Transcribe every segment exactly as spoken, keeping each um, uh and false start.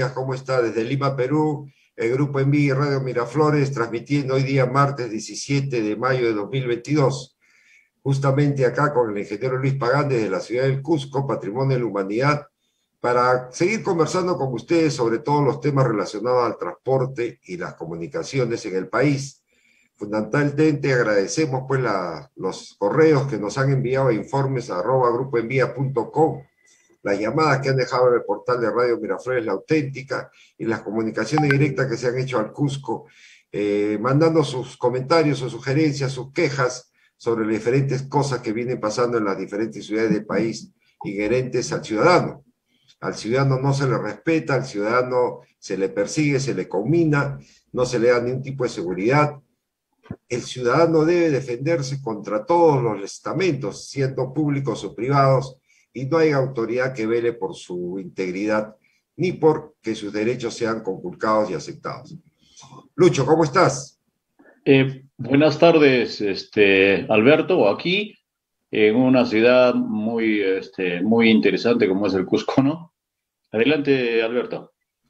días, ¿cómo está? Desde Lima, Perú, el Grupo Envía y Radio Miraflores, transmitiendo hoy día martes diecisiete de mayo de dos mil veintidós, justamente acá con el ingeniero Luis Pagán desde la ciudad del Cusco, Patrimonio de la Humanidad, para seguir conversando con ustedes sobre todos los temas relacionados al transporte y las comunicaciones en el país. Fundamentalmente agradecemos pues la, los correos que nos han enviado a informes arroba grupoenvía punto com, las llamadas que han dejado en el portal de Radio Miraflores La Auténtica y las comunicaciones directas que se han hecho al Cusco, eh, mandando sus comentarios, sus sugerencias, sus quejas sobre las diferentes cosas que vienen pasando en las diferentes ciudades del país inherentes al ciudadano. Al ciudadano no se le respeta, al ciudadano se le persigue, se le comina, no se le da ningún tipo de seguridad. El ciudadano debe defenderse contra todos los estamentos, siendo públicos o privados, y no hay autoridad que vele por su integridad, ni por que sus derechos sean conculcados y aceptados. Lucho, ¿cómo estás? Eh, buenas tardes, este, Alberto, aquí en una ciudad muy, este, muy interesante como es el Cusco, ¿no? Adelante, Alberto.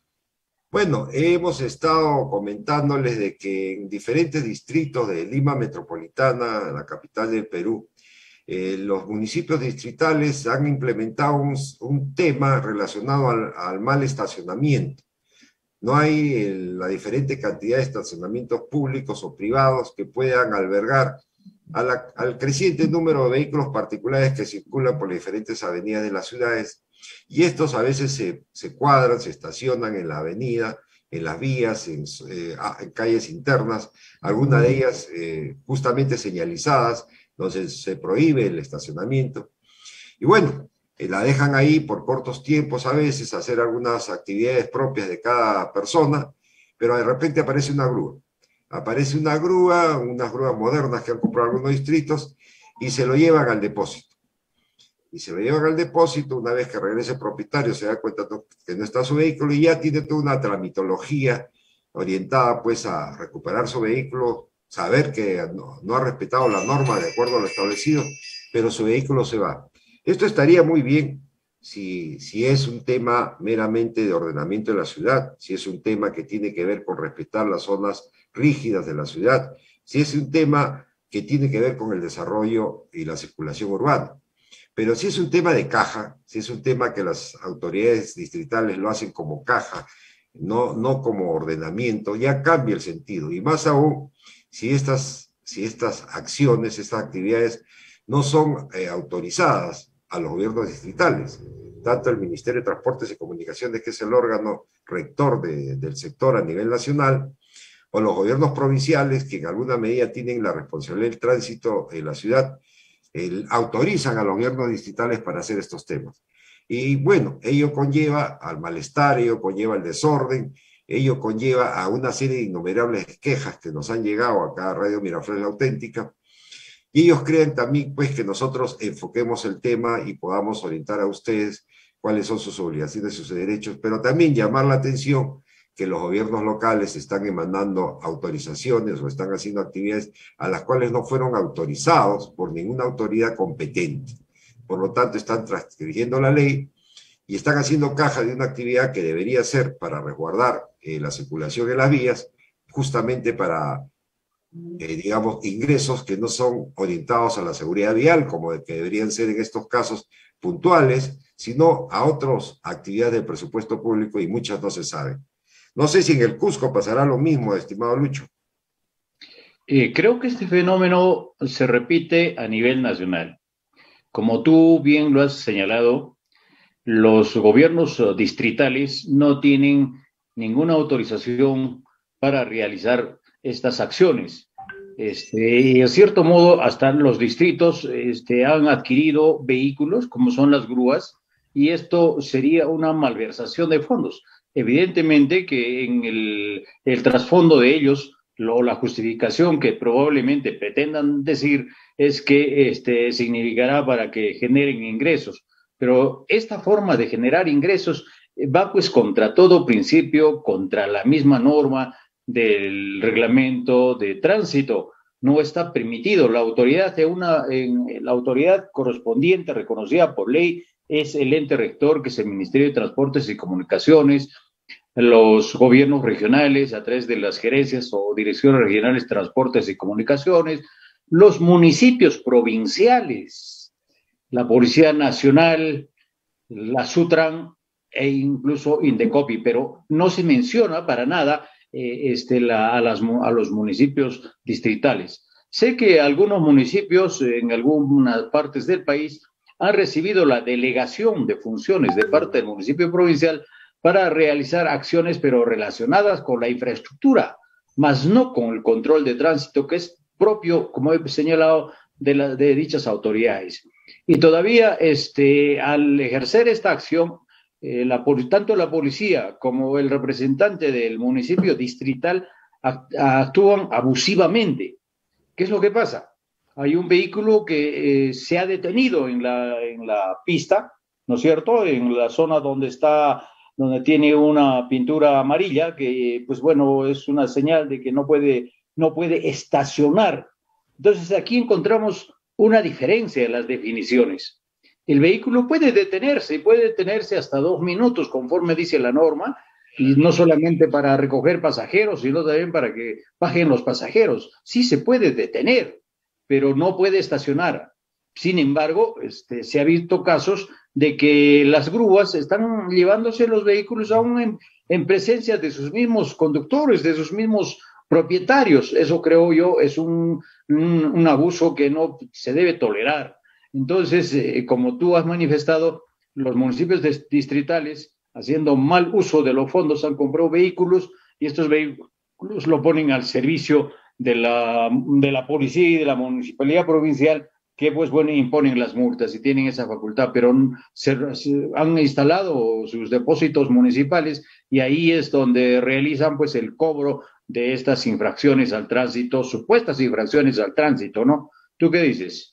Bueno, hemos estado comentándoles de que en diferentes distritos de Lima Metropolitana, la capital del Perú, eh, los municipios distritales han implementado un, un tema relacionado al, al mal estacionamiento. No hay el, la diferente cantidad de estacionamientos públicos o privados que puedan albergar a la, al creciente número de vehículos particulares que circulan por las diferentes avenidas de las ciudades, y estos a veces se, se cuadran, se estacionan en la avenida, en las vías, en, eh, en calles internas, algunas de ellas eh, justamente señalizadas, donde se prohíbe el estacionamiento. Y bueno, eh, la dejan ahí por cortos tiempos a veces, hacer algunas actividades propias de cada persona, pero de repente aparece una grúa. Aparece una grúa, unas grúas modernas que han comprado algunos distritos, y se lo llevan al depósito. Y se lo llevan al depósito, una vez que regrese el propietario se da cuenta que no está su vehículo y ya tiene toda una tramitología orientada pues a recuperar su vehículo, saber que no, no ha respetado la norma de acuerdo a lo establecido, pero su vehículo se va. Esto estaría muy bien si, si es un tema meramente de ordenamiento de la ciudad, si es un tema que tiene que ver con respetar las zonas rígidas de la ciudad, si es un tema que tiene que ver con el desarrollo y la circulación urbana. Pero si es un tema de caja, si es un tema que las autoridades distritales lo hacen como caja, no, no como ordenamiento, ya cambia el sentido. Y más aún, si estas, si estas acciones, estas actividades no son eh, autorizadas a los gobiernos distritales. Tanto el Ministerio de Transportes y Comunicaciones, que es el órgano rector de, del sector a nivel nacional, o los gobiernos provinciales, que en alguna medida tienen la responsabilidad del tránsito en la ciudad, El, autorizan a los gobiernos distritales para hacer estos temas. Y bueno, ello conlleva al malestar, ello conlleva al desorden, ello conlleva a una serie de innumerables quejas que nos han llegado acá a Radio Miraflores La Auténtica, y ellos creen también pues que nosotros enfoquemos el tema y podamos orientar a ustedes cuáles son sus obligaciones y sus derechos, pero también llamar la atención que los gobiernos locales están emanando autorizaciones o están haciendo actividades a las cuales no fueron autorizados por ninguna autoridad competente. Por lo tanto, están transgrediendo la ley y están haciendo caja de una actividad que debería ser para resguardar eh, la circulación en las vías, justamente para, eh, digamos, ingresos que no son orientados a la seguridad vial, como que deberían ser en estos casos puntuales, sino a otras actividades del presupuesto público, y muchas no se saben. No sé si en el Cusco pasará lo mismo, estimado Lucho. Eh, creo que este fenómeno se repite a nivel nacional. Como tú bien lo has señalado, los gobiernos distritales no tienen ninguna autorización para realizar estas acciones. Este, y en cierto modo, hasta los distritos este, han adquirido vehículos, como son las grúas, y esto sería una malversación de fondos. Evidentemente que en el, el trasfondo de ellos, lo, la justificación que probablemente pretendan decir es que este, significará para que generen ingresos. Pero esta forma de generar ingresos va pues contra todo principio, contra la misma norma del reglamento de tránsito. No está permitido. La autoridad, de una, en, la autoridad correspondiente, reconocida por ley, es el ente rector, que es el Ministerio de Transportes y Comunicaciones. los gobiernos regionales a través de las gerencias o direcciones regionales de transportes y comunicaciones, los municipios provinciales, la Policía Nacional, la Sutran e incluso Indecopi, pero no se menciona para nada eh, este, la, a, las, a los municipios distritales. Sé que algunos municipios en algunas partes del país han recibido la delegación de funciones de parte del municipio provincial para realizar acciones, pero relacionadas con la infraestructura, más no con el control de tránsito, que es propio, como he señalado, de, la, de dichas autoridades. Y todavía, este, al ejercer esta acción, eh, la, tanto la policía como el representante del municipio distrital actúan abusivamente. ¿Qué es lo que pasa? Hay un vehículo que eh, se ha detenido en la, en la pista, ¿no es cierto? En la zona donde está, donde tiene una pintura amarilla, que, pues bueno, es una señal de que no puede, no puede estacionar. Entonces, aquí encontramos una diferencia en las definiciones. El vehículo puede detenerse, puede detenerse hasta dos minutos, conforme dice la norma, y no solamente para recoger pasajeros, sino también para que bajen los pasajeros. Sí se puede detener, pero no puede estacionar. Sin embargo, este, se ha visto casos de que las grúas están llevándose los vehículos aún en, en presencia de sus mismos conductores, de sus mismos propietarios. Eso, creo yo, es un, un, un abuso que no se debe tolerar. Entonces, eh, como tú has manifestado, los municipios distritales, haciendo mal uso de los fondos, han comprado vehículos y estos vehículos lo ponen al servicio de la, de la policía y de la municipalidad provincial, que pues bueno, imponen las multas y tienen esa facultad, pero se, se han instalado sus depósitos municipales y ahí es donde realizan pues el cobro de estas infracciones al tránsito, supuestas infracciones al tránsito, ¿no? ¿Tú qué dices?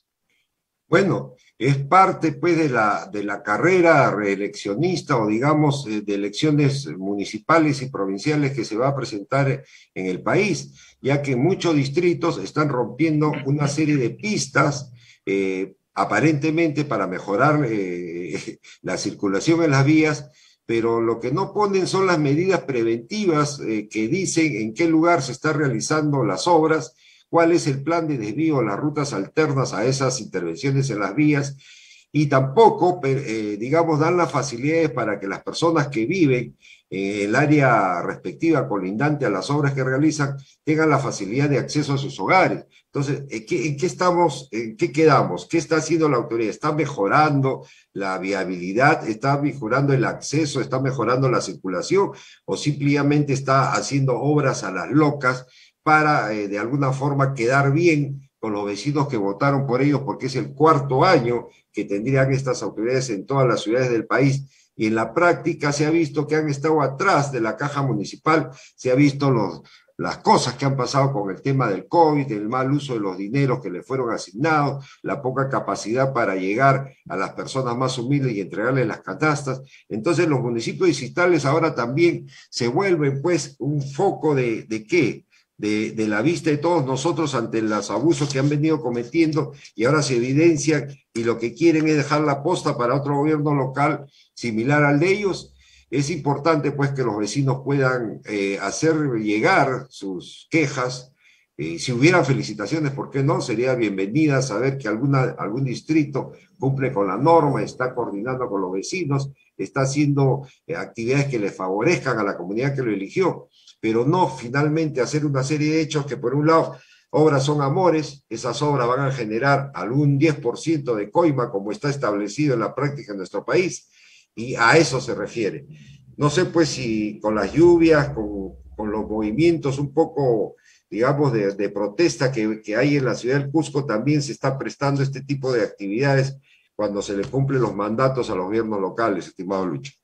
Bueno, es parte pues de la, de la carrera reeleccionista o digamos de elecciones municipales y provinciales que se va a presentar en el país, ya que muchos distritos están rompiendo una serie de pistas eh, aparentemente para mejorar eh, la circulación en las vías, pero lo que no ponen son las medidas preventivas eh, que dicen en qué lugar se están realizando las obras, cuál es el plan de desvío, las rutas alternas a esas intervenciones en las vías, y tampoco, eh, digamos, dan las facilidades para que las personas que viven en el área respectiva colindante a las obras que realizan tengan la facilidad de acceso a sus hogares. Entonces, ¿en qué, en qué estamos, en qué quedamos? ¿Qué está haciendo la autoridad? ¿Está mejorando la viabilidad? ¿Está mejorando el acceso? ¿Está mejorando la circulación? ¿O simplemente está haciendo obras a las locas para eh, de alguna forma quedar bien con los vecinos que votaron por ellos, porque es el cuarto año que tendrían estas autoridades en todas las ciudades del país, y en la práctica se ha visto que han estado atrás de la caja municipal, se ha visto los, las cosas que han pasado con el tema del COVID, el mal uso de los dineros que le fueron asignados, la poca capacidad para llegar a las personas más humildes y entregarles las canastas. Entonces los municipios distritales ahora también se vuelven pues un foco de, ¿de qué? De, de la vista de todos nosotros ante los abusos que han venido cometiendo y ahora se evidencian y lo que quieren es dejar la posta para otro gobierno local similar al de ellos. Es importante pues que los vecinos puedan eh, hacer llegar sus quejas. Eh, si hubiera felicitaciones, ¿por qué no? Sería bienvenida saber que alguna, algún distrito cumple con la norma, está coordinando con los vecinos, está haciendo eh, actividades que le favorezcan a la comunidad que lo eligió, pero no finalmente hacer una serie de hechos que por un lado, obras son amores, esas obras van a generar algún diez por ciento de coima como está establecido en la práctica en nuestro país, y a eso se refiere. No sé pues si con las lluvias, con, con los movimientos un poco, digamos, de, de protesta que, que hay en la ciudad del Cusco, también se está prestando este tipo de actividades cuando se le cumplen los mandatos a los gobiernos locales, estimado Lucho.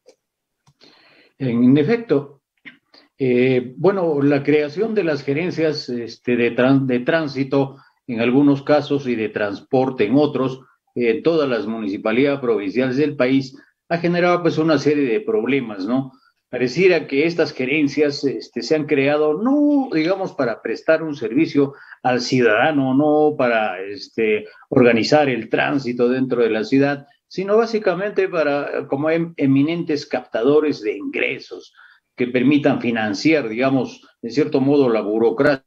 En efecto, Eh, bueno, la creación de las gerencias este, de, trans, de tránsito en algunos casos y de transporte en otros, en eh, todas las municipalidades provinciales del país, ha generado pues una serie de problemas, ¿no? Pareciera que estas gerencias este, se han creado no, digamos, para prestar un servicio al ciudadano, no para este, organizar el tránsito dentro de la ciudad, sino básicamente para como em, eminentes captadores de ingresos. que permitan financiar, digamos, de cierto modo, la burocracia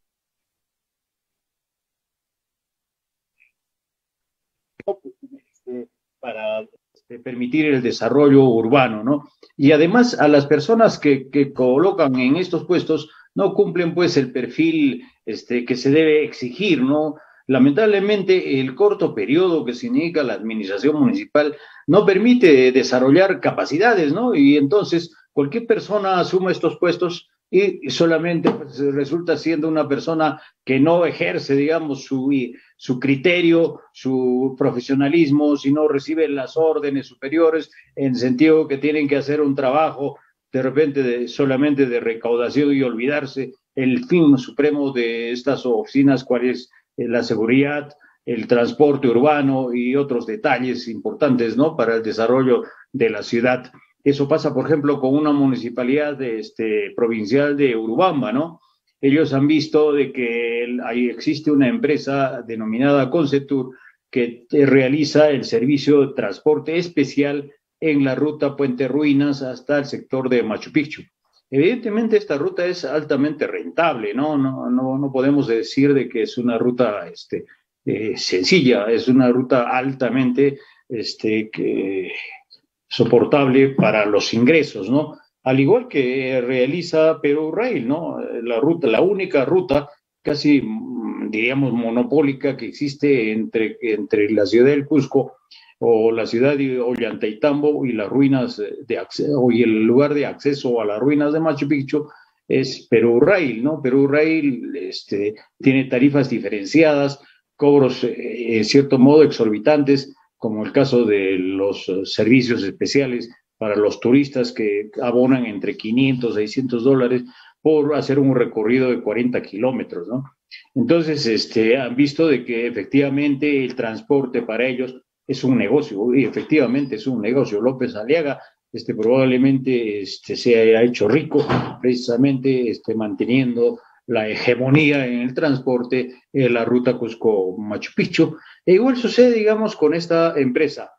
para este, permitir el desarrollo urbano, ¿no? Y además a las personas que, que colocan en estos puestos no cumplen pues el perfil este, que se debe exigir, ¿no? Lamentablemente el corto periodo que significa la administración municipal no permite desarrollar capacidades, ¿no? Y entonces cualquier persona asuma estos puestos y solamente pues, resulta siendo una persona que no ejerce, digamos, su, su criterio, su profesionalismo, sino recibe las órdenes superiores en sentido que tienen que hacer un trabajo de repente de, solamente de recaudación y olvidarse el fin supremo de estas oficinas, cuál es la seguridad, el transporte urbano y otros detalles importantes, ¿no? Para el desarrollo de la ciudad. Eso pasa, por ejemplo, con una municipalidad de, este, provincial de Urubamba, ¿no? Ellos han visto de que ahí existe una empresa denominada Concetur que realiza el servicio de transporte especial en la ruta Puente Ruinas hasta el sector de Machu Picchu. Evidentemente esta ruta es altamente rentable, ¿no? No, no, no podemos decir de que es una ruta este, eh, sencilla, es una ruta altamente este, que, soportable para los ingresos, ¿no? Al igual que realiza Perú Rail, ¿no? La ruta, la única ruta casi, diríamos, monopólica que existe entre, entre la ciudad del Cusco o la ciudad de Ollantaytambo y las ruinas de acceso, y el lugar de acceso a las ruinas de Machu Picchu es Perú Rail, ¿no? Perú Rail este, tiene tarifas diferenciadas, cobros eh, en cierto modo exorbitantes, como el caso de los servicios especiales para los turistas que abonan entre quinientos, seiscientos dólares por hacer un recorrido de cuarenta kilómetros, ¿no? Entonces, este, han visto de que efectivamente el transporte para ellos es un negocio, y efectivamente es un negocio. López Aliaga este, probablemente este, se haya hecho rico precisamente este, manteniendo la hegemonía en el transporte en la ruta Cusco-Machu Picchu. E igual sucede, digamos, con esta empresa.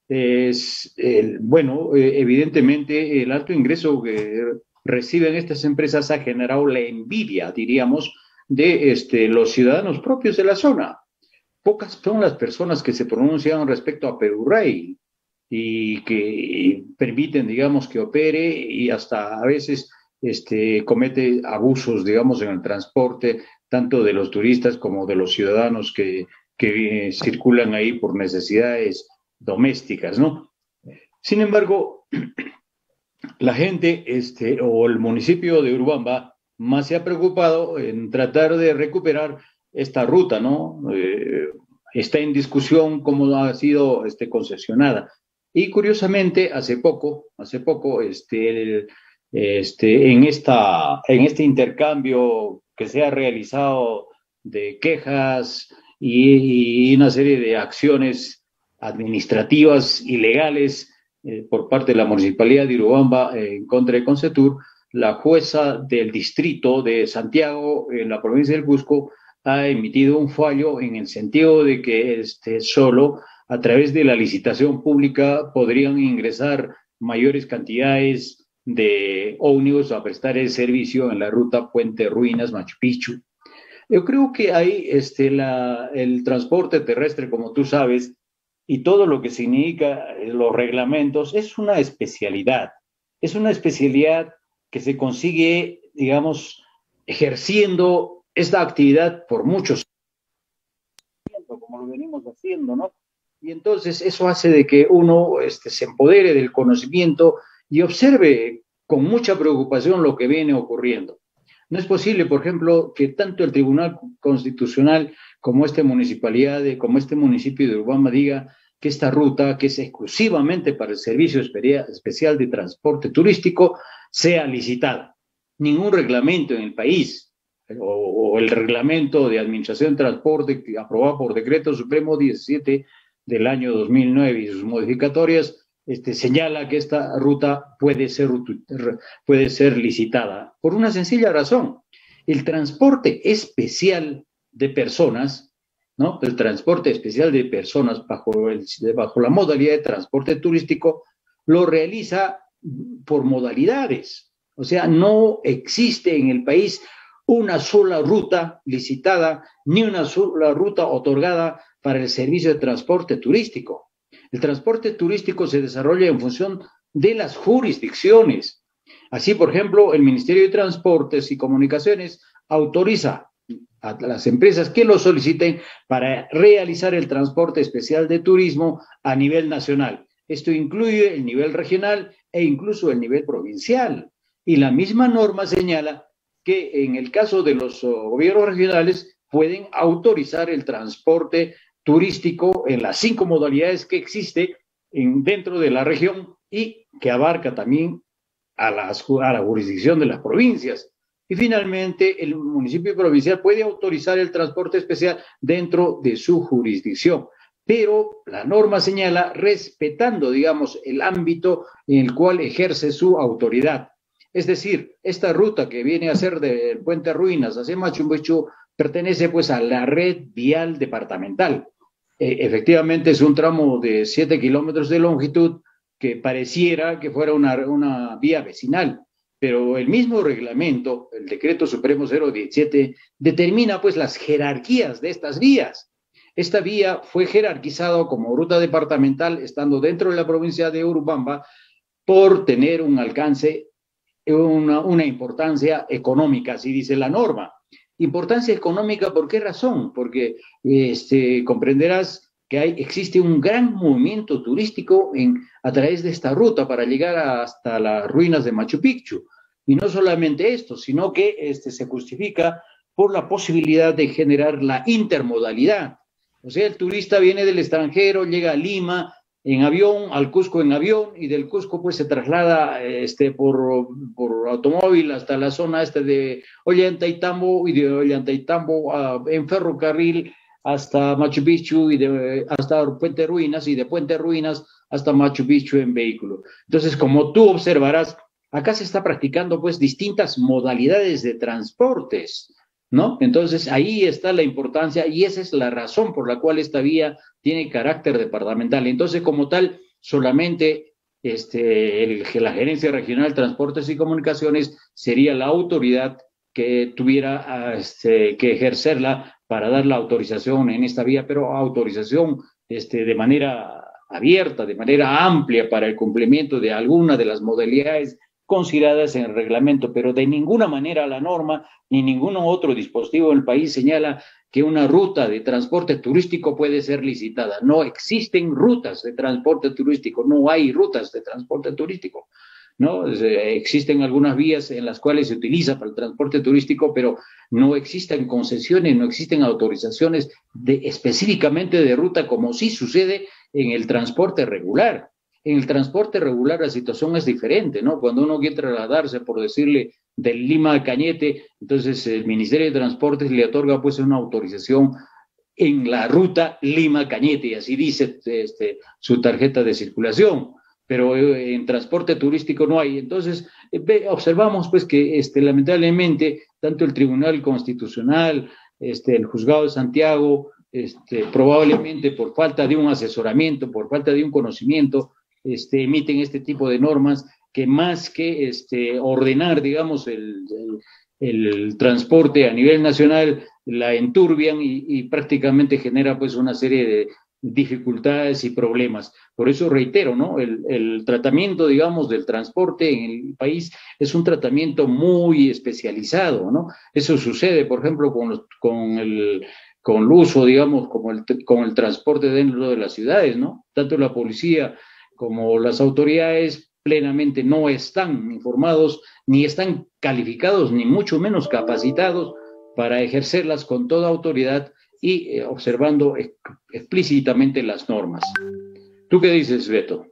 Es, el, bueno, eh, evidentemente el alto ingreso que reciben estas empresas ha generado la envidia, diríamos, de este, los ciudadanos propios de la zona. Pocas son las personas que se pronuncian respecto a Perú Rail y que permiten, digamos, que opere y hasta a veces este, comete abusos, digamos, en el transporte, tanto de los turistas como de los ciudadanos que, que eh, circulan ahí por necesidades domésticas, ¿no? Sin embargo, la gente este, o el municipio de Urubamba más se ha preocupado en tratar de recuperar esta ruta, ¿no? Eh, está en discusión cómo ha sido este, concesionada. Y curiosamente, hace poco, hace poco, este, el, este, en, esta, en este intercambio que se ha realizado de quejas y, y una serie de acciones administrativas ilegales eh, por parte de la Municipalidad de Urubamba eh, en contra de Concetur, la jueza del distrito de Santiago, en la provincia del Cusco, ha emitido un fallo en el sentido de que este, solo a través de la licitación pública podrían ingresar mayores cantidades de ómnibus a prestar el servicio en la ruta Puente Ruinas Machu Picchu. Yo creo que ahí este, la, el transporte terrestre, como tú sabes, y todo lo que significa los reglamentos, es una especialidad. Es una especialidad que se consigue, digamos, ejerciendo esta actividad por muchos años, como lo venimos haciendo, ¿no? Y entonces eso hace de que uno este, se empodere del conocimiento y observe con mucha preocupación lo que viene ocurriendo. No es posible, por ejemplo, que tanto el Tribunal Constitucional como esta municipalidad, de, como este municipio de Urubamba diga que esta ruta, que es exclusivamente para el Servicio Especial de Transporte Turístico, sea licitada. Ningún reglamento en el país, o, o el reglamento de administración de transporte aprobado por Decreto Supremo diecisiete del año dos mil nueve y sus modificatorias, este, señala que esta ruta puede ser, puede ser licitada por una sencilla razón. El transporte especial de personas, ¿no? El transporte especial de personas bajo, el, bajo la modalidad de transporte turístico lo realiza por modalidades. O sea, no existe en el país una sola ruta licitada, ni una sola ruta otorgada para el servicio de transporte turístico. El transporte turístico se desarrolla en función de las jurisdicciones. Así, por ejemplo, el Ministerio de Transportes y Comunicaciones autoriza a las empresas que lo soliciten para realizar el transporte especial de turismo a nivel nacional. Esto incluye el nivel regional e incluso el nivel provincial. Y la misma norma señala que en el caso de los uh, gobiernos regionales pueden autorizar el transporte turístico en las cinco modalidades que existe en, dentro de la región y que abarca también a, las, a la jurisdicción de las provincias. Y finalmente, el municipio provincial puede autorizar el transporte especial dentro de su jurisdicción. Pero la norma señala respetando, digamos, el ámbito en el cual ejerce su autoridad. Es decir, esta ruta que viene a ser del Puente Ruinas hacia Machu Picchu pertenece pues a la red vial departamental. Eh, efectivamente es un tramo de siete kilómetros de longitud que pareciera que fuera una, una vía vecinal, pero el mismo reglamento, el Decreto Supremo cero diecisiete, determina pues las jerarquías de estas vías. Esta vía fue jerarquizada como ruta departamental estando dentro de la provincia de Urubamba por tener un alcance, una, una importancia económica, así dice la norma. Importancia económica, ¿por qué razón? Porque este, comprenderás que hay, existe un gran movimiento turístico en, a través de esta ruta para llegar hasta las ruinas de Machu Picchu. Y no solamente esto, sino que este, se justifica por la posibilidad de generar la intermodalidad. O sea, el turista viene del extranjero, llega a Lima en avión, al Cusco en avión, y del Cusco pues se traslada este, por, por automóvil hasta la zona este de Ollantaytambo, y de Ollantaytambo uh, en ferrocarril hasta Machu Picchu, y de, hasta Puente Ruinas, y de Puente Ruinas hasta Machu Picchu en vehículo. Entonces, como tú observarás, acá se está practicando pues distintas modalidades de transportes, ¿no? Entonces, ahí está la importancia y esa es la razón por la cual esta vía tiene carácter departamental. Entonces, como tal, solamente este, el, la Gerencia Regional de Transportes y Comunicaciones sería la autoridad que tuviera este, que ejercerla para dar la autorización en esta vía, pero autorización este, de manera abierta, de manera amplia para el cumplimiento de alguna de las modalidades consideradas en el reglamento, pero de ninguna manera la norma ni ningún otro dispositivo del país señala que una ruta de transporte turístico puede ser licitada. No existen rutas de transporte turístico, no hay rutas de transporte turístico, ¿no? Existen algunas vías en las cuales se utiliza para el transporte turístico, pero no existen concesiones, no existen autorizaciones de, específicamente de ruta, como sí sucede en el transporte regular. En el transporte regular la situación es diferente, ¿no? Cuando uno quiere trasladarse, por decirle, del Lima a Cañete, entonces el Ministerio de Transportes le otorga pues una autorización en la ruta Lima-Cañete, y así dice este, su tarjeta de circulación, pero en transporte turístico no hay. Entonces, ve, observamos pues que este, lamentablemente tanto el Tribunal Constitucional, este, el Juzgado de Santiago, este, probablemente por falta de un asesoramiento, por falta de un conocimiento, Este, emiten este tipo de normas que más que este, ordenar, digamos, el, el, el transporte a nivel nacional, la enturbian y, y prácticamente genera pues una serie de dificultades y problemas. Por eso reitero, ¿no? El, el tratamiento, digamos, del transporte en el país es un tratamiento muy especializado, ¿no? Eso sucede, por ejemplo, con, los, con el con el uso, digamos, como el, con el transporte dentro de las ciudades, ¿no? Tanto la policía como las autoridades plenamente no están informados, ni están calificados, ni mucho menos capacitados para ejercerlas con toda autoridad y eh, observando ex explícitamente las normas. ¿Tú qué dices, Beto?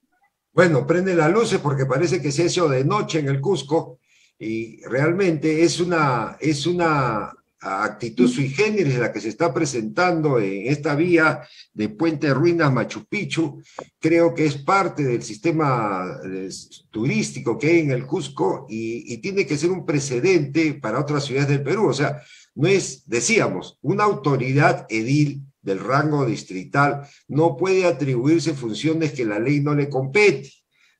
Bueno, prende las luces porque parece que se hizo de noche en el Cusco y realmente es una, es una actitud sui generis la que se está presentando en esta vía de Puente Ruinas Machu Picchu. Creo que es parte del sistema turístico que hay en el Cusco y, y tiene que ser un precedente para otras ciudades del Perú. O sea, no es, decíamos, una autoridad edil del rango distrital no puede atribuirse funciones que la ley no le compete.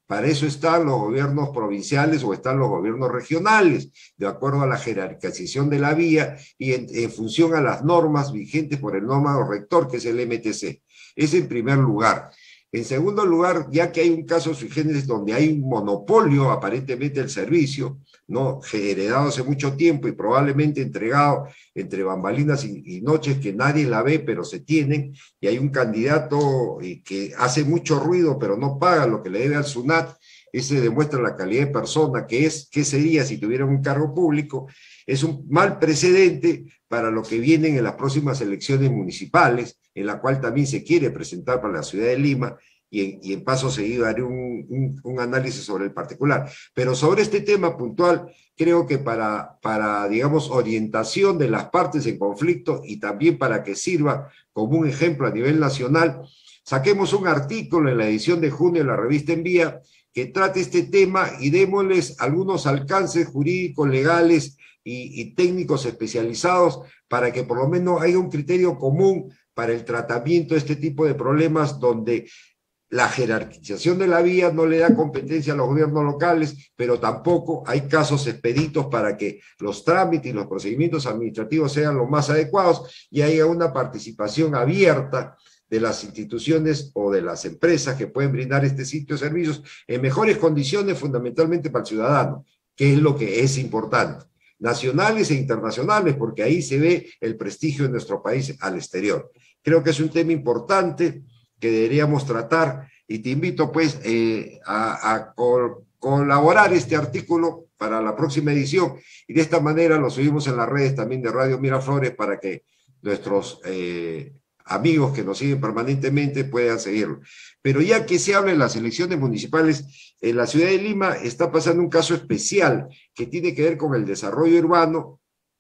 Para eso están los gobiernos provinciales o están los gobiernos regionales, de acuerdo a la jerarquización de la vía y en, en función a las normas vigentes por el norma rector, que es el M T C. Es en primer lugar. En segundo lugar, ya que hay un caso sui generis donde hay un monopolio aparentemente del servicio, ¿no? Heredado hace mucho tiempo y probablemente entregado entre bambalinas y, y noches que nadie la ve, pero se tienen, y hay un candidato que hace mucho ruido, pero no paga lo que le debe al SUNAT. Ese demuestra la calidad de persona que es. ¿Qué sería si tuviera un cargo público? Es un mal precedente para lo que vienen en las próximas elecciones municipales, en la cual también se quiere presentar para la ciudad de Lima, y en, y en paso seguido haré un, un, un análisis sobre el particular. Pero sobre este tema puntual, creo que para, para, digamos, orientación de las partes en conflicto y también para que sirva como un ejemplo a nivel nacional, saquemos un artículo en la edición de junio de la revista En Vía que trate este tema y démosles algunos alcances jurídicos, legales y, y técnicos especializados para que por lo menos haya un criterio común para el tratamiento de este tipo de problemas donde la jerarquización de la vía no le da competencia a los gobiernos locales, pero tampoco hay casos expeditos para que los trámites y los procedimientos administrativos sean los más adecuados y haya una participación abierta de las instituciones o de las empresas que pueden brindar este sitio de servicios en mejores condiciones, fundamentalmente para el ciudadano, que es lo que es importante, nacionales e internacionales, porque ahí se ve el prestigio de nuestro país al exterior. Creo que es un tema importante que deberíamos tratar, y te invito pues eh, a, a col colaborar este artículo para la próxima edición, y de esta manera lo subimos en las redes también de Radio Miraflores para que nuestros eh, amigos que nos siguen permanentemente puedan seguirlo. Pero ya que se habla en las elecciones municipales, en la ciudad de Lima está pasando un caso especial que tiene que ver con el desarrollo urbano,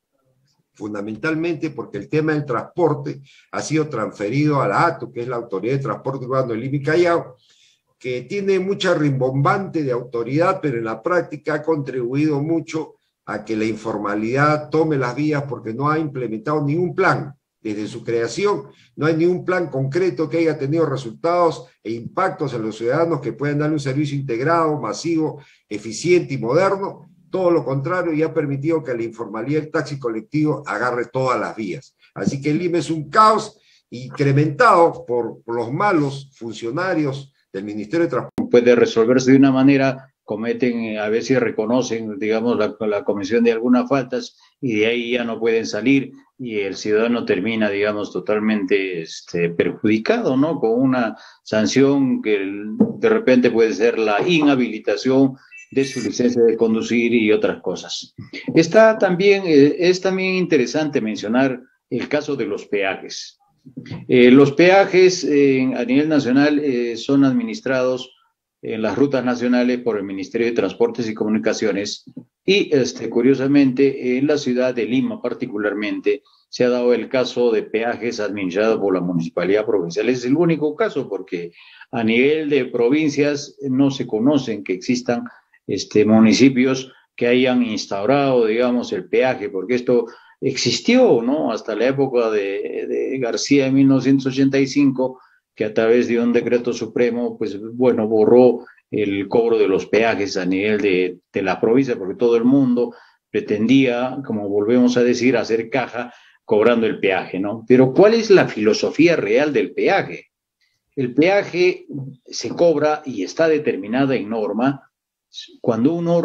fundamentalmente porque el tema del transporte ha sido transferido a la A T U, que es la Autoridad de Transporte Urbano de Lima y Callao, que tiene mucha rimbombante de autoridad, pero en la práctica ha contribuido mucho a que la informalidad tome las vías porque no ha implementado ningún plan. Desde su creación no hay ningún plan concreto que haya tenido resultados e impactos en los ciudadanos que puedan darle un servicio integrado, masivo, eficiente y moderno. Todo lo contrario, y ha permitido que la informalidad del taxi colectivo agarre todas las vías. Así que el Lima es un caos incrementado por, por los malos funcionarios del Ministerio de Transporte. Puede resolverse de una manera, cometen, a veces reconocen, digamos, la, la comisión de algunas faltas y de ahí ya no pueden salir y el ciudadano termina, digamos, totalmente este, perjudicado, ¿no? Con una sanción que de repente puede ser la inhabilitación de su licencia de conducir y otras cosas. Está también, eh, es también interesante mencionar el caso de los peajes. Eh, los peajes eh, a nivel nacional eh, son administrados en las rutas nacionales por el Ministerio de Transportes y Comunicaciones y, este, curiosamente, en la ciudad de Lima particularmente se ha dado el caso de peajes administrados por la Municipalidad Provincial. Es el único caso porque a nivel de provincias no se conocen que existan Este, municipios que hayan instaurado, digamos, el peaje, porque esto existió, ¿no? Hasta la época de, de García en mil novecientos ochenta y cinco, que a través de un decreto supremo, pues, bueno, borró el cobro de los peajes a nivel de, de la provincia, porque todo el mundo pretendía, como volvemos a decir, hacer caja cobrando el peaje, ¿no? Pero ¿cuál es la filosofía real del peaje? El peaje se cobra y está determinada en norma cuando uno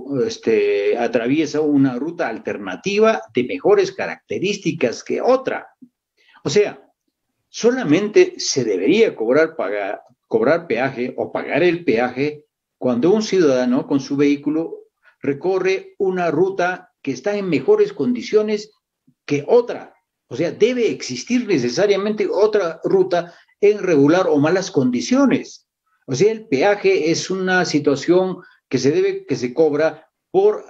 este, atraviesa una ruta alternativa de mejores características que otra. O sea, solamente se debería cobrar, pagar, cobrar peaje o pagar el peaje cuando un ciudadano con su vehículo recorre una ruta que está en mejores condiciones que otra. O sea, debe existir necesariamente otra ruta en regular o malas condiciones. O sea, el peaje es una situación que se debe, que se cobra por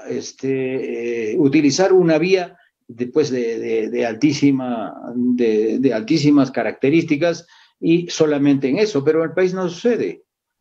este, eh, utilizar una vía después de, de, de, altísima, de, de altísimas características y solamente en eso, pero en el país no sucede.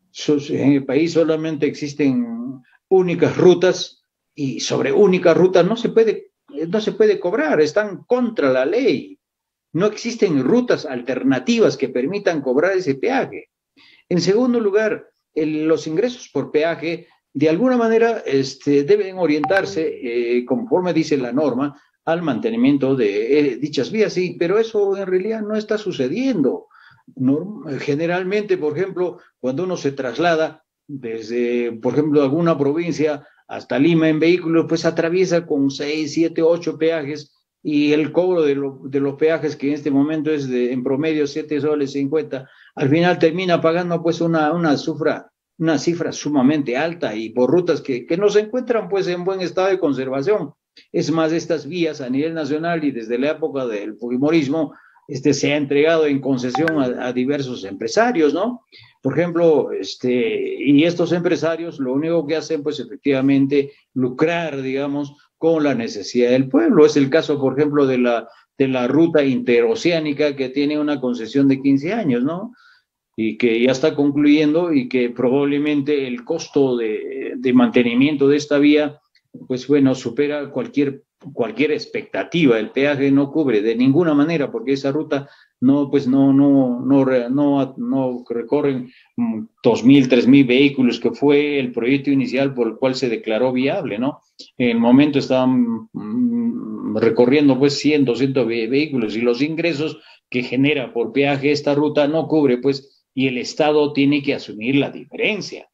En el país solamente existen únicas rutas y sobre únicas rutas no se puede, no se puede cobrar, están contra la ley. No existen rutas alternativas que permitan cobrar ese peaje. En segundo lugar, el, los ingresos por peaje de alguna manera este, deben orientarse, eh, conforme dice la norma, al mantenimiento de eh, dichas vías, sí, pero eso en realidad no está sucediendo. No, generalmente, por ejemplo, cuando uno se traslada desde, por ejemplo, alguna provincia hasta Lima en vehículos, pues atraviesa con seis, siete, ocho peajes y el cobro de, lo, de los peajes, que en este momento es de, en promedio siete soles cincuenta, al final termina pagando pues una, una, cifra, una cifra sumamente alta y por rutas que, que no se encuentran pues en buen estado de conservación. Es más, estas vías a nivel nacional y desde la época del fujimorismo este, se ha entregado en concesión a, a diversos empresarios, ¿no? Por ejemplo, este, y estos empresarios lo único que hacen, pues efectivamente, lucrar, digamos, con la necesidad del pueblo. Es el caso, por ejemplo, de la, de la ruta interoceánica que tiene una concesión de quince años, ¿no? Y que ya está concluyendo y que probablemente el costo de, de mantenimiento de esta vía, pues bueno, supera cualquier, cualquier expectativa. El peaje no cubre de ninguna manera porque esa ruta no, pues no, no, no, no, no recorren dos mil, tres mil vehículos, que fue el proyecto inicial por el cual se declaró viable, ¿no? En el momento estaban mm, recorriendo pues cien, doscientos vehículos y los ingresos que genera por peaje esta ruta no cubre, pues, y el Estado tiene que asumir la diferencia.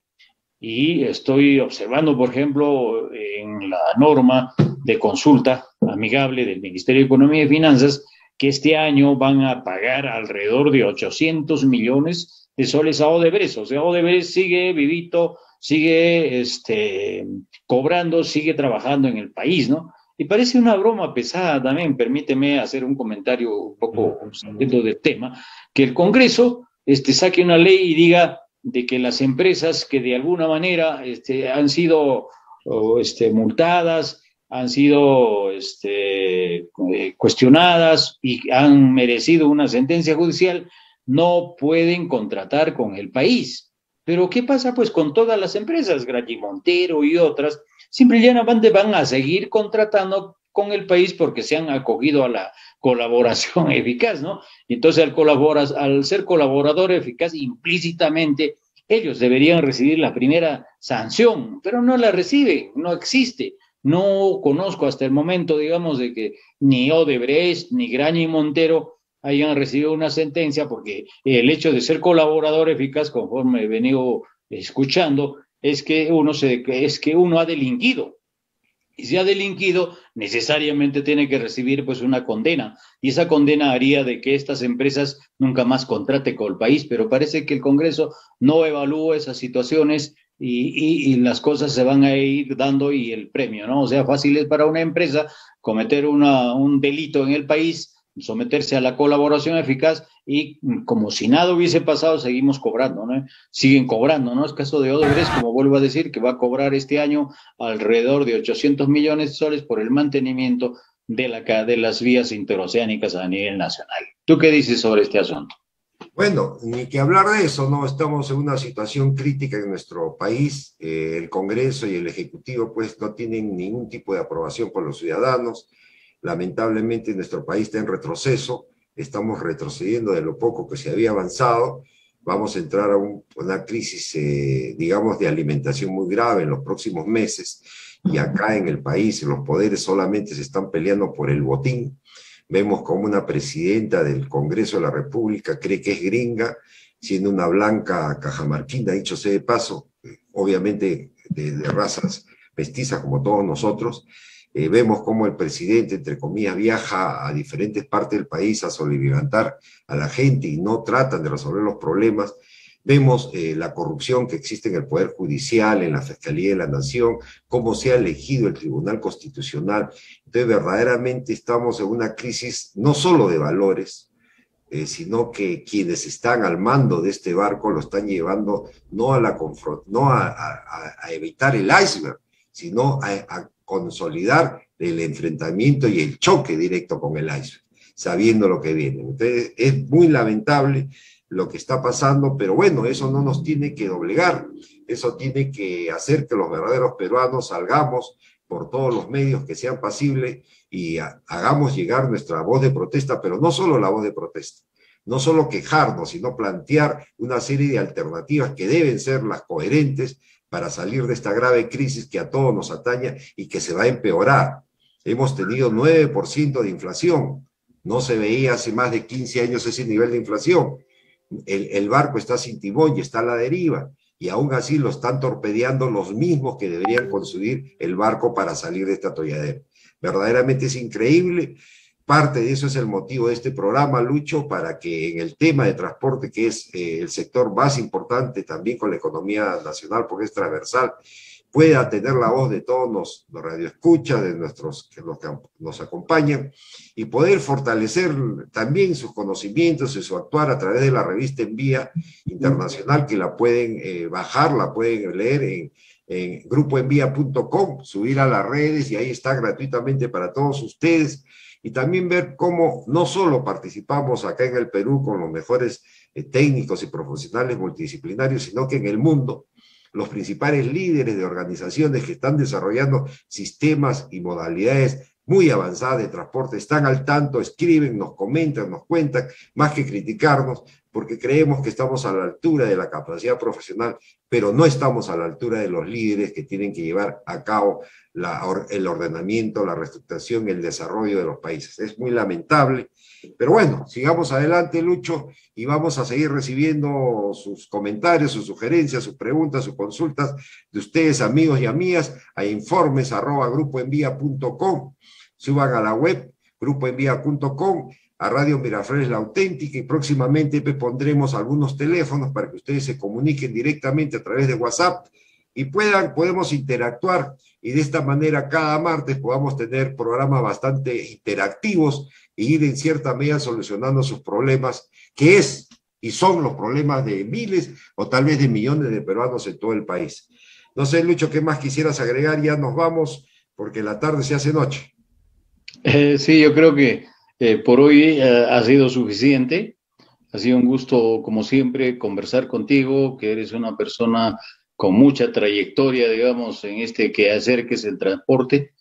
Y estoy observando, por ejemplo, en la norma de consulta amigable del Ministerio de Economía y Finanzas, que este año van a pagar alrededor de ochocientos millones de soles a Odebrecht. O sea, Odebrecht sigue vivito, sigue este, cobrando, sigue trabajando en el país, ¿no? Y parece una broma pesada también, permíteme hacer un comentario un poco dentro del tema, que el Congreso este, saque una ley y diga de que las empresas que de alguna manera este, han sido o, este, multadas, han sido este, eh, cuestionadas y han merecido una sentencia judicial, no pueden contratar con el país. Pero ¿qué pasa pues con todas las empresas, Grachi Montero y otras? Simple y llanamente van a seguir contratando con el país porque se han acogido a la colaboración eficaz, ¿no? Entonces, al, colaborar, al ser colaborador eficaz, implícitamente, ellos deberían recibir la primera sanción, pero no la reciben, no existe. No conozco hasta el momento, digamos, de que ni Odebrecht ni Graña y Montero hayan recibido una sentencia, porque el hecho de ser colaborador eficaz, conforme he venido escuchando, es que uno, se, es que uno ha delinquido. Y si ha delinquido, necesariamente tiene que recibir pues una condena. Y esa condena haría de que estas empresas nunca más contraten con el país. Pero parece que el Congreso no evalúa esas situaciones y, y, y las cosas se van a ir dando y el premio, ¿no? O sea, fácil es para una empresa cometer una, un delito en el país, someterse a la colaboración eficaz y como si nada hubiese pasado, seguimos cobrando, ¿no? Siguen cobrando, ¿no? Es caso de Odebrecht, como vuelvo a decir, que va a cobrar este año alrededor de ochocientos millones de soles por el mantenimiento de, la, de las vías interoceánicas a nivel nacional. ¿Tú qué dices sobre este asunto? Bueno, ni que hablar de eso, ¿no? Estamos en una situación crítica en nuestro país. Eh, el Congreso y el Ejecutivo, pues, no tienen ningún tipo de aprobación por los ciudadanos. Lamentablemente, nuestro país está en retroceso. Estamos retrocediendo de lo poco que se había avanzado. Vamos a entrar a un, una crisis, eh, digamos, de alimentación muy grave en los próximos meses. Y acá en el país, los poderes solamente se están peleando por el botín. Vemos como una presidenta del Congreso de la República cree que es gringa, siendo una blanca cajamarquina, dicho sea de paso, obviamente de, de razas mestizas como todos nosotros. Eh, vemos cómo el presidente, entre comillas, viaja a diferentes partes del país a soliviantar a la gente y no tratan de resolver los problemas. Vemos eh, la corrupción que existe en el Poder Judicial, en la Fiscalía de la Nación, cómo se ha elegido el Tribunal Constitucional. Entonces, verdaderamente estamos en una crisis no solo de valores, eh, sino que quienes están al mando de este barco lo están llevando no a, la no a, a, a evitar el iceberg, sino a, a consolidar el enfrentamiento y el choque directo con el iceberg, sabiendo lo que viene. Entonces, es muy lamentable lo que está pasando, pero bueno, eso no nos tiene que doblegar, eso tiene que hacer que los verdaderos peruanos salgamos por todos los medios que sean posibles y a, hagamos llegar nuestra voz de protesta, pero no solo la voz de protesta, no solo quejarnos, sino plantear una serie de alternativas que deben ser las coherentes para salir de esta grave crisis que a todos nos atañe y que se va a empeorar. Hemos tenido nueve por ciento de inflación, no se veía hace más de quince años ese nivel de inflación. El, el barco está sin timón y está a la deriva, y aún así lo están torpedeando los mismos que deberían construir el barco para salir de este atolladero. Verdaderamente es increíble. Parte de eso es el motivo de este programa, Lucho, para que en el tema de transporte, que es eh, el sector más importante también con la economía nacional, porque es transversal, pueda tener la voz de todos los, los radioescuchas, de nuestros que nos, que nos acompañan, y poder fortalecer también sus conocimientos y su actuar a través de la revista Envía Internacional, que la pueden eh, bajar, la pueden leer en, en grupo envía punto com, subir a las redes, y ahí está gratuitamente para todos ustedes, y también ver cómo no solo participamos acá en el Perú con los mejores eh, técnicos y profesionales multidisciplinarios, sino que en el mundo los principales líderes de organizaciones que están desarrollando sistemas y modalidades muy avanzadas de transporte están al tanto, escriben, nos comentan, nos cuentan, más que criticarnos, porque creemos que estamos a la altura de la capacidad profesional, pero no estamos a la altura de los líderes que tienen que llevar a cabo la, el ordenamiento, la reestructuración y el desarrollo de los países. Es muy lamentable, pero bueno, sigamos adelante, Lucho, y vamos a seguir recibiendo sus comentarios, sus sugerencias, sus preguntas, sus consultas de ustedes, amigos y amigas, a informes arroba grupo envía punto com. Suban a la web grupo envía punto com, a Radio Miraflores La Auténtica, y próximamente pues, pondremos algunos teléfonos para que ustedes se comuniquen directamente a través de WhatsApp y puedan, podemos interactuar, y de esta manera cada martes podamos tener programas bastante interactivos e ir en cierta medida solucionando sus problemas, que es y son los problemas de miles o tal vez de millones de peruanos en todo el país. No sé, Lucho, ¿qué más quisieras agregar? Ya nos vamos porque la tarde se hace noche. Eh, sí, yo creo que eh, por hoy eh, ha sido suficiente. Ha sido un gusto, como siempre, conversar contigo, que eres una persona con mucha trayectoria, digamos, en este quehacer que es el transporte.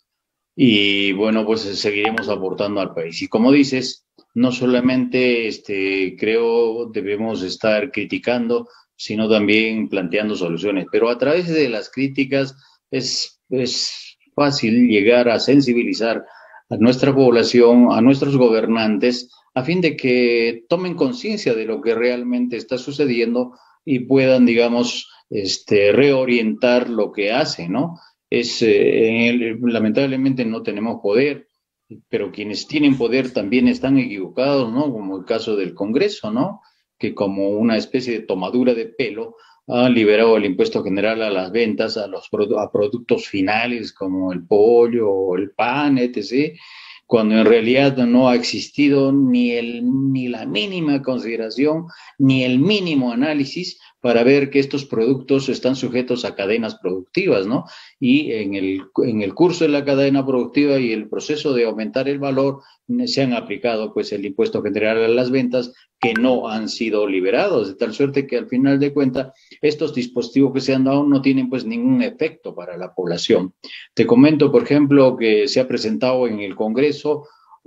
Y bueno, pues seguiremos aportando al país. Y como dices, no solamente este, creo debemos estar criticando, sino también planteando soluciones. Pero a través de las críticas es, es fácil llegar a sensibilizar a nuestra población, a nuestros gobernantes, a fin de que tomen conciencia de lo que realmente está sucediendo y puedan, digamos, este, reorientar lo que hacen, ¿no? Es, eh, lamentablemente no tenemos poder, pero quienes tienen poder también están equivocados, ¿no? Como el caso del Congreso, ¿no? Que como una especie de tomadura de pelo ha liberado el impuesto general a las ventas, a los a productos finales como el pollo o el pan, etcétera, cuando en realidad no ha existido ni, el, ni la mínima consideración, ni el mínimo análisis para ver que estos productos están sujetos a cadenas productivas, ¿no? Y en el, en el curso de la cadena productiva y el proceso de aumentar el valor, se han aplicado pues el impuesto general a las ventas que no han sido liberados, de tal suerte que al final de cuentas estos dispositivos que se han dado no tienen pues ningún efecto para la población. Te comento, por ejemplo, que se ha presentado en el Congreso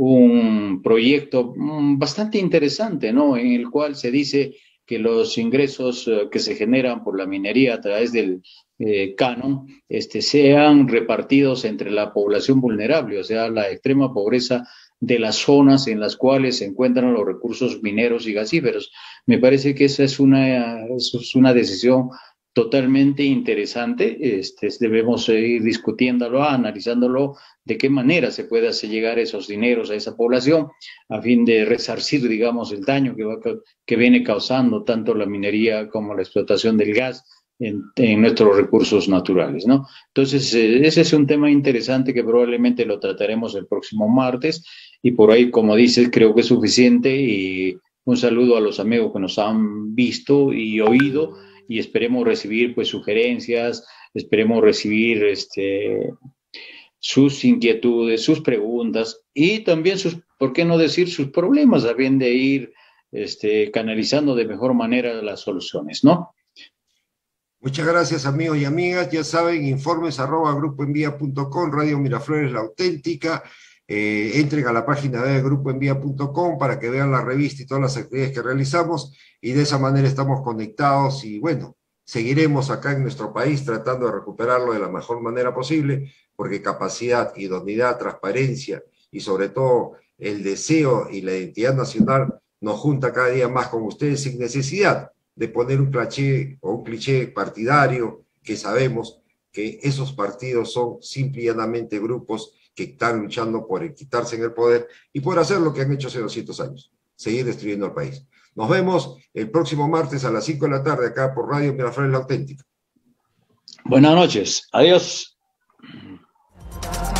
un proyecto bastante interesante, ¿no? En el cual se dice que los ingresos uh, que se generan por la minería a través del eh, canon este, sean repartidos entre la población vulnerable, o sea, la extrema pobreza de las zonas en las cuales se encuentran los recursos mineros y gasíferos. Me parece que esa es una, eso es una decisión totalmente interesante. Este, debemos ir discutiéndolo, analizándolo, de qué manera se puede hacer llegar esos dineros a esa población a fin de resarcir, digamos, el daño que, va, que viene causando tanto la minería como la explotación del gas en, en nuestros recursos naturales, ¿no? Entonces, eh, ese es un tema interesante que probablemente lo trataremos el próximo martes, y por ahí, como dices, creo que es suficiente, y un saludo a los amigos que nos han visto y oído, y esperemos recibir pues sugerencias, esperemos recibir este, sus inquietudes, sus preguntas y también sus, ¿por qué no decir sus problemas, a bien de ir este, canalizando de mejor manera las soluciones, ¿no? Muchas gracias, amigos y amigas. Ya saben, informes arroba grupo envía punto com, Radio Miraflores La Auténtica. Eh, entren a la página de grupo envía punto com para que vean la revista y todas las actividades que realizamos, y de esa manera estamos conectados y bueno, seguiremos acá en nuestro país tratando de recuperarlo de la mejor manera posible, porque capacidad, idoneidad, transparencia y sobre todo el deseo y la identidad nacional nos junta cada día más con ustedes sin necesidad de poner un cliché o un cliché partidario, que sabemos que esos partidos son simple y llanamente grupos que están luchando por quitarse en el poder y por hacer lo que han hecho hace doscientos años, seguir destruyendo al país. Nos vemos el próximo martes a las cinco de la tarde acá por Radio Miraflores La Auténtica. Buenas noches. Adiós.